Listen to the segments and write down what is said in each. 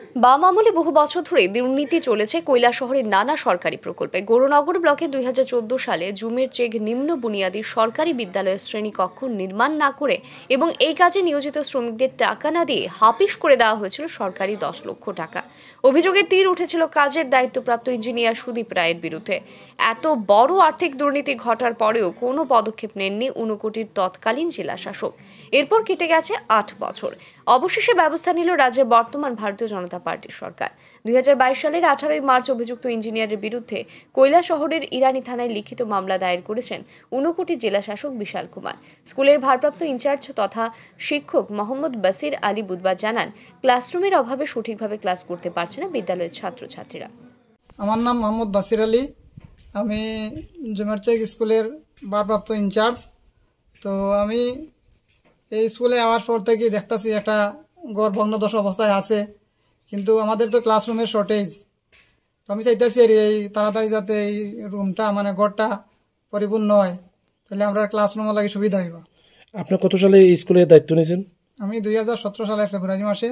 বাম আমলে বহু বছর ধরে দুর্নীতি চলেছে কৈলাসহরের নানা সরকারি প্রকল্পে। গৌরনগর ব্লকে 2014 সালে জুমের চেক নিম্ন বুনিয়াদী সরকারি বিদ্যালয়ের শ্রেণীকক্ষ নির্মাণ না করে এবং এই কাজে নিয়োজিত শ্রমিকদের টাকা না দিয়ে হাফিস করে দেওয়া হয়েছিল সরকারি 10 লক্ষ টাকা। অভিযোগের তীর উঠেছিল কাজের দায়িত্বপ্রাপ্ত ইঞ্জিনিয়ার সুদীপ রায়ের বিরুদ্ধে। এত বড় আর্থিক দুর্নীতি ঘটার পরেও কোনো পদক্ষেপ নেননি ঊনকোটির তৎকালীন জেলা শাসক। এরপর কেটে গেছে 8 বছর। অবশেষে ব্যবস্থা নিল রাজ্যের বর্তমান ভারতীয় জনতা পার্টির সরকার। 2022 সালের 18 মার্চ অভিযুক্ত ইঞ্জিনিয়ারের বিরুদ্ধে কৈলাসহরের ইরানি থানায় লিখিত মামলা দায়ের করেছেন ঊনকোটি জেলা শাসক বিশাল কুমার। স্কুলের ভারপ্রাপ্ত ইনচার্জ তথা শিক্ষক মোহাম্মদ বাসির আলী বুধবার জানান, ক্লাসরুমের অভাবে সঠিকভাবে ক্লাস করতে পারছে না বিদ্যালয়ের ছাত্রছাত্রীরা। আমার নাম মোহাম্মদ বাসির আলী, আমি জুমেরচেক স্কুলের ভারপ্রাপ্ত ইনচার্জ। তো আমি এই স্কুলে আওয়ার পর থেকে দেখতেছি একটা ঘর ভগ্নদশা অবস্থায় আছে, কিন্তু আমাদের তো ক্লাসরুমের শর্টেজ। তো আমি চাইতেছি এই তাড়াতাড়ি যাতে এই রুমটা মানে ঘরটা পরিপূর্ণ হয়, তাহলে আমরা ক্লাসরুমের লাগে সুবিধা হইব। আপনি কত সালে এই স্কুলের দায়িত্ব নিয়েছেন? আমি 2017 সালে ফেব্রুয়ারি মাসে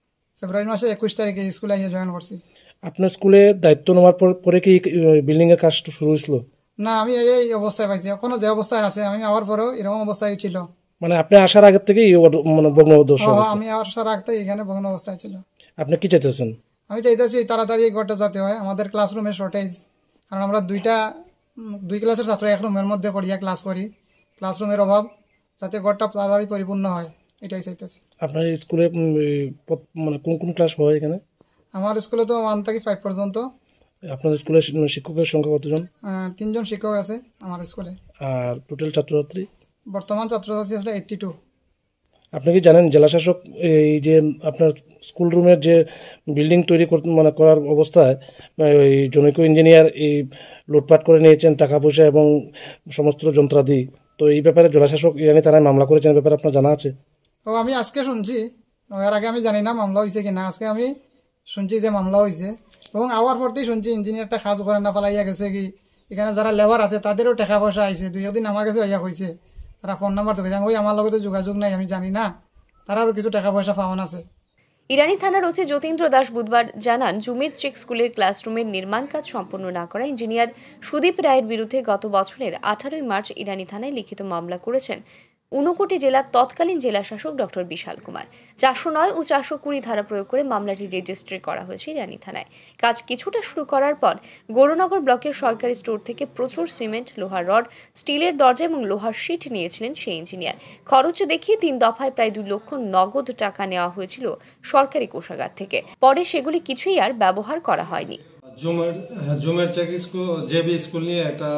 21 তারিখে স্কুলে এসে জয়েন করছি। আপনার স্কুলে দায়িত্ব নেওয়ার পরে কি বিল্ডিংয়ের কাজ শুরু হয়েছিল? না, আমি এই অবস্থায় পাইছি, এখনো যে অবস্থায় আছে আমি আওয়ার পরেও এরকম অবস্থায় ছিল। মানে আপনি আসার আগের থেকেই মানে ভগ্নদশা অবস্থা? আমি আসার আগ থেকে এখানে ভগ্ন অবস্থায় ছিল। আপনি কি চাইতেছেন? আমি চাইতেছি তাড়াতাড়ি এই ঘরটা যাতে হয়। আমাদের ক্লাসরুমের শর্টেজ, কারণ আমরা দুই ক্লাসের ছাত্র এক রুমের মধ্যে করিয়া ক্লাস করি। ক্লাসরুমের অভাব, যাতে ঘরটা তাড়াতাড়ি পরিপূর্ণ হয়, এটাই চাইতেছি। আপনার স্কুলে মানে কোন কোন ক্লাস হয় এখানে? আমার স্কুলে তো 1 থেকে 5 পর্যন্ত। আপনাদের স্কুলের শিক্ষকের সংখ্যা কতজন? 3 জন শিক্ষক আছে আমার স্কুলে। আর টোটাল ছাত্রছাত্রী? বর্তমান ছাত্রছাত্রী আসলে 82। আপনি কি জানেন জেলা শাসক এই যে আপনার স্কুল রুমের যে বিল্ডিং তৈরি মানে করার অবস্থায় ওই জনৈক ইঞ্জিনিয়ার এই লুটপাট করে নিয়েছেন টাকা পয়সা এবং সমস্ত যন্ত্রাদি, তো এই ব্যাপারে জেলা শাসক ইরানি থানায় মামলা করেছেন, ব্যাপারে আপনার জানা আছে? আমি আজকে শুনছি, এর আগে আমি জানি না মামলা হয়েছে কিনা। আজকে আমি শুনছি যে মামলা হয়েছে, এবং আওয়ার পরতেই শুনছি ইঞ্জিনিয়ারটা কাজ করে না পালাইয়া গেছে। কি এখানে যারা লেবার আছে তাদেরও টাকা পয়সা আইছে। 2 একদিন আমার কাছে হইয়া হয়েছে, তারা ফোন নাম্বার তো আমি আমার লগে তো যোগাযোগ নাই, আমি জানি না। তারারও কিছু টাকা পয়সা পাওয়ান আছে। ইরানি থানার ওসি যতীন্দ্র দাস বুধবার জানান, জুমের চেক স্কুলের ক্লাসরুমের নির্মাণ কাজ সম্পন্ন না করা ইঞ্জিনিয়ার সুদীপ রায়ের বিরুদ্ধে গত বছরের 18 মার্চ ইরানি থানায় লিখিত মামলা করেছেন ঊনকোটি জেলার তৎকালীন জেলা শাসক ডক্টর বিশাল কুমার। 409 ও 420 ধারা প্রয়োগ করে মামলাটি রেজিস্ট্রি করা হয়েছে ইরানি থানায়। কাজ কিছুটা শুরু করার পর গৌরনগর ব্লকের সরকারি স্টোর থেকে প্রচুর সিমেন্ট, লোহার রড, স্টিলের দরজা এবং লোহার শিট নিয়েছিলেন সেই ইঞ্জিনিয়ার। খরচ দেখিয়ে 3 দফায় প্রায় 2 লক্ষ নগদ টাকা নেওয়া হয়েছিল সরকারি কোষাগার থেকে। পরে সেগুলি কিছুই আর ব্যবহার করা হয়নি। জুমের চেক স্কুল জেবি স্কুল নিয়ে একটা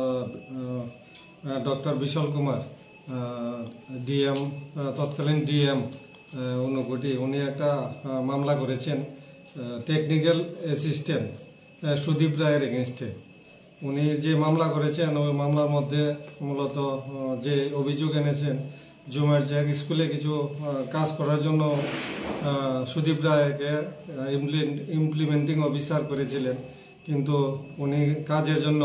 ডক্টর বিশাল কুমার ডিএম, তৎকালীন ডিএম ঊনকোটি, উনি একটা মামলা করেছেন টেকনিক্যাল অ্যাসিস্ট্যান্ট সুদীপ রায়ের এগেনস্টে। উনি যে মামলা করেছেন ওই মামলার মধ্যে মূলত যে অভিযোগ এনেছেন, জুমের চেক স্কুলে কিছু কাজ করার জন্য সুদীপ রায়কে ইমপ্লিমেন্টিং অফিসার করেছিলেন, কিন্তু উনি কাজের জন্য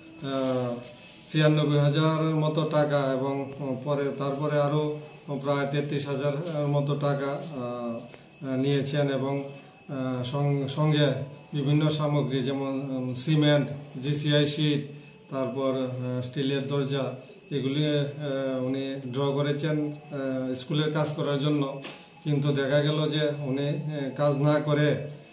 96,000 মতো টাকা এবং তারপরে আরও প্রায় 33,000 মতো টাকা নিয়েছেন, এবং সঙ্গে বিভিন্ন সামগ্রী যেমন সিমেন্ট, জিসিআই শিট, তারপর স্টিলের দরজা, এগুলি উনি ড্র করেছেন স্কুলের কাজ করার জন্য। কিন্তু দেখা গেল যে উনি কাজ না করে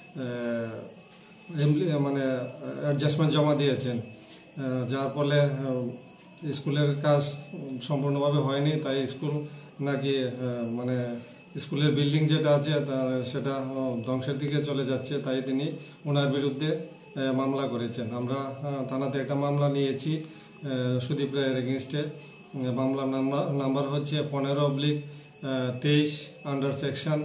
মানে অ্যাডজাস্টমেন্ট জমা দিয়েছেন, যার ফলে স্কুলের কাজ সম্পূর্ণভাবে হয়নি। তাই স্কুল নাকি মানে স্কুলের বিল্ডিং যেটা আছে সেটা ধ্বংসের দিকে চলে যাচ্ছে, তাই তিনি ওনার বিরুদ্ধে মামলা করেছেন। আমরা থানাতে একটা মামলা নিয়েছি সুদীপ রায়ের এগেনস্টে। মামলার নাম্বার হচ্ছে 15/23 আন্ডার সেকশন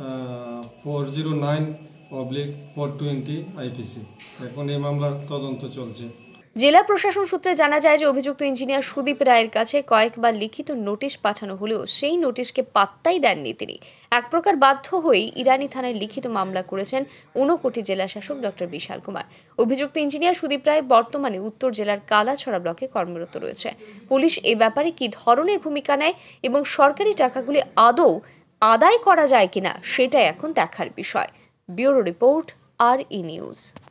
409/420 আইপিসি। এখন এই মামলার তদন্ত চলছে। জেলা প্রশাসন সূত্রে জানা যায় যে অভিযুক্ত ইঞ্জিনিয়ার সুদীপ রায়ের কাছে কয়েকবার লিখিত নোটিশ পাঠানো হলেও সেই নোটিশকে পাত্তাই দেননি তিনি। এক প্রকার বাধ্য হয়েই ইরানি থানায় লিখিত মামলা করেছেন ঊনকোটি জেলা শাসক ডক্টর বিশাল কুমার। অভিযুক্ত ইঞ্জিনিয়ার সুদীপ রায় বর্তমানে উত্তর জেলার কালাছড়া ব্লকে কর্মরত রয়েছে। পুলিশ এ ব্যাপারে কি ধরনের ভূমিকা নেয় এবং সরকারি টাকাগুলি আদৌ আদায় করা যায় কিনা সেটাই এখন দেখার বিষয়। Bureau report, RE news.